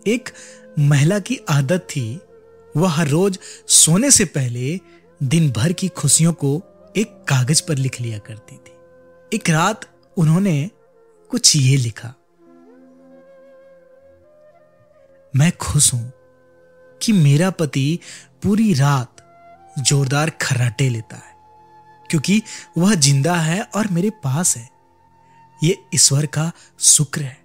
एक महिला की आदत थी, वह हर रोज सोने से पहले दिन भर की खुशियों को एक कागज पर लिख लिया करती थी। एक रात उन्होंने कुछ ये लिखा, मैं खुश हूं कि मेरा पति पूरी रात जोरदार खर्राटे लेता है क्योंकि वह जिंदा है और मेरे पास है। ये ईश्वर का शुक्र है।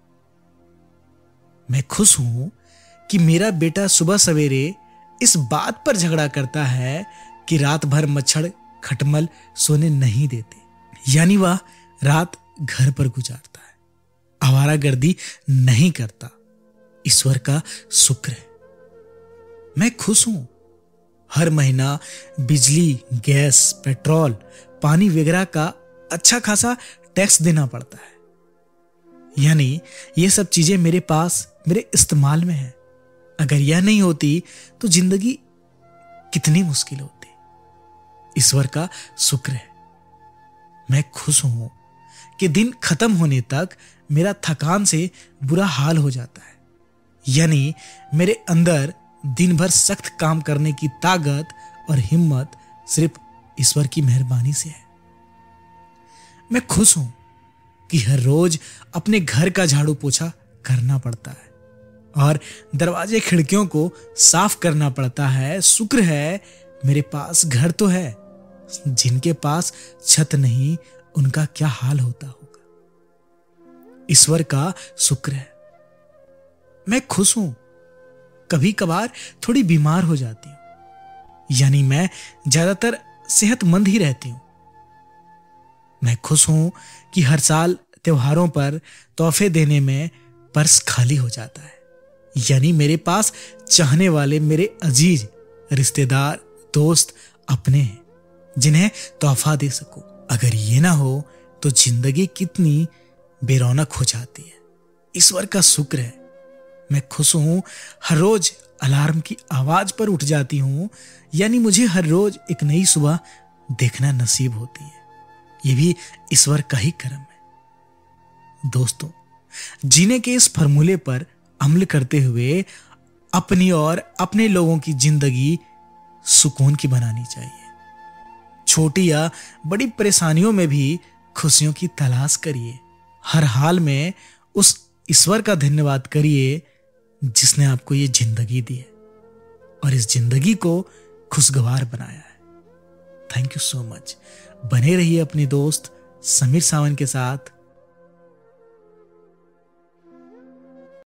मैं खुश हूं कि मेरा बेटा सुबह सवेरे इस बात पर झगड़ा करता है कि रात भर मच्छर खटमल सोने नहीं देते, यानी वह रात घर पर गुजारता है, आवारागर्दी नहीं करता। ईश्वर का शुक्र है। मैं खुश हूं, हर महीना बिजली, गैस, पेट्रोल, पानी वगैरह का अच्छा खासा टैक्स देना पड़ता है, यानी ये सब चीजें मेरे पास मेरे इस्तेमाल में है। अगर यह नहीं होती तो जिंदगी कितनी मुश्किल होती। ईश्वर का शुक्र है। मैं खुश हूं कि दिन खत्म होने तक मेरा थकान से बुरा हाल हो जाता है, यानी मेरे अंदर दिन भर सख्त काम करने की ताकत और हिम्मत सिर्फ ईश्वर की मेहरबानी से है। मैं खुश हूं कि हर रोज अपने घर का झाड़ू पोछा करना पड़ता है और दरवाजे खिड़कियों को साफ करना पड़ता है। शुक्र है मेरे पास घर तो है, जिनके पास छत नहीं उनका क्या हाल होता होगा। ईश्वर का शुक्र है। मैं खुश हूं, कभी कभार थोड़ी बीमार हो जाती हूं, यानी मैं ज्यादातर सेहतमंद ही रहती हूं। मैं खुश हूं कि हर साल त्योहारों पर तोहफे देने में पर्स खाली हो जाता है, यानी मेरे पास चाहने वाले मेरे अजीज रिश्तेदार दोस्त अपने हैं जिन्हें तोहफा दे सकूं। अगर ये ना हो तो जिंदगी कितनी बेरौनक हो जाती है। ईश्वर का शुक्र है। मैं खुश हूं, हर रोज अलार्म की आवाज पर उठ जाती हूं, यानी मुझे हर रोज एक नई सुबह देखना नसीब होती है। यह भी ईश्वर का ही करम है। दोस्तों, जीने के इस फॉर्मूले पर अमल करते हुए अपनी और अपने लोगों की जिंदगी सुकून की बनानी चाहिए। छोटी या बड़ी परेशानियों में भी खुशियों की तलाश करिए। हर हाल में उस ईश्वर का धन्यवाद करिए जिसने आपको ये जिंदगी दी है और इस जिंदगी को खुशगवार बनाया है। Thank you so much. बने रहिए अपने दोस्त समीर सावंत के साथ।